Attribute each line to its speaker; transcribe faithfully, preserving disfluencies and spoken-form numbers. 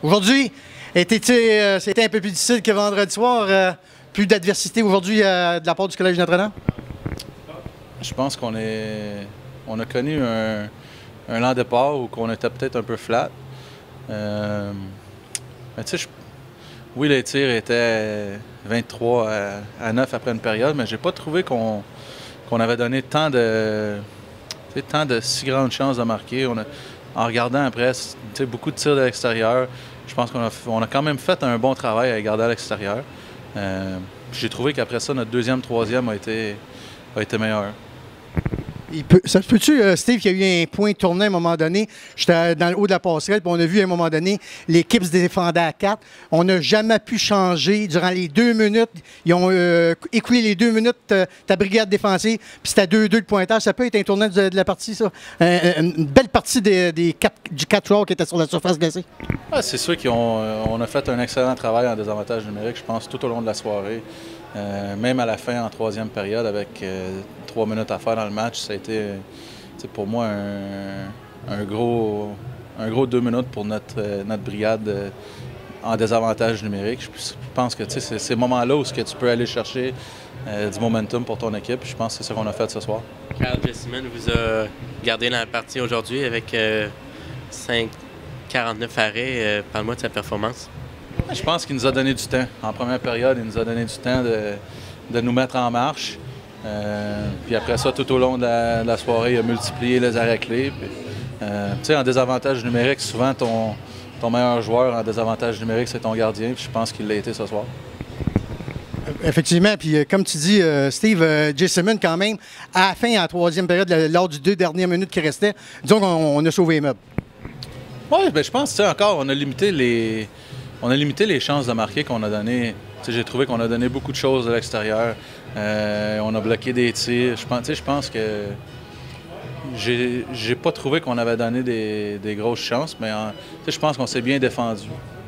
Speaker 1: Aujourd'hui, était-il, c'était un peu plus difficile que vendredi soir. Euh, plus d'adversité aujourd'hui euh, de la part du Collège Notre-Dame?
Speaker 2: Je pense qu'on est, on a connu un, un lent départ où on était peut-être un peu flat. Euh, mais tu sais, oui, les tirs étaient vingt-trois à neuf après une période, mais j'ai pas trouvé qu'on qu'on avait donné tant de, tant de si grandes chances de marquer. On a, en regardant après, beaucoup de tirs de l'extérieur. Je pense qu'on a, on a quand même fait un bon travail à garder à l'extérieur. Euh, j'ai trouvé qu'après ça, notre deuxième, troisième a été, a été meilleur.
Speaker 1: Il peut, ça se peut-tu, euh, Steve, qu'il y a eu un point tourné à un moment donné? J'étais dans le haut de la passerelle, puis on a vu à un moment donné, l'équipe se défendait à quatre. On n'a jamais pu changer durant les deux minutes. Ils ont euh, écoulé les deux minutes euh, ta brigade défensive, puis c'était à deux deux le pointage. Ça peut être un tournant de, de la partie, ça. Euh, une belle partie des, des quatre, du quatre joueurs qui étaient sur la surface glacée.
Speaker 2: Ah, c'est sûr qu'on euh, a fait un excellent travail en désavantage numérique, je pense, tout au long de la soirée. Euh, même à la fin, en troisième période, avec euh, trois minutes à faire dans le match, ça a été pour moi un, un, gros, un gros deux minutes pour notre, euh, notre brigade euh, en désavantage numérique. Je pense que c'est ces moments-là où que tu peux aller chercher euh, du momentum pour ton équipe. Je pense que c'est ce qu'on a fait ce soir.
Speaker 3: Carl Jesseman vous a gardé dans la partie aujourd'hui avec euh, cinq quarante-neuf arrêts. Euh, Parle-moi de sa performance.
Speaker 2: Je pense qu'il nous a donné du temps. En première période, il nous a donné du temps de, de nous mettre en marche. Euh, puis après ça, tout au long de la, de la soirée, il a multiplié les arrêts clés. Euh, tu sais, en désavantage numérique, souvent ton, ton meilleur joueur en désavantage numérique, c'est ton gardien. Puis je pense qu'il l'a été ce soir.
Speaker 1: Effectivement, puis euh, comme tu dis, euh, Steve, euh, Jesseman, quand même, à la fin, en troisième période, lors des deux dernières minutes qui restaient, disons qu'on on a sauvé les meubles.
Speaker 2: Oui, bien, je pense, tu sais, encore, on a limité les, on a limité les chances de marquer qu'on a donné. J'ai trouvé qu'on a donné beaucoup de choses de l'extérieur. Euh, on a bloqué des tirs. Je pense, je pense que j'ai pas trouvé qu'on avait donné des, des grosses chances, mais je pense qu'on s'est bien défendu.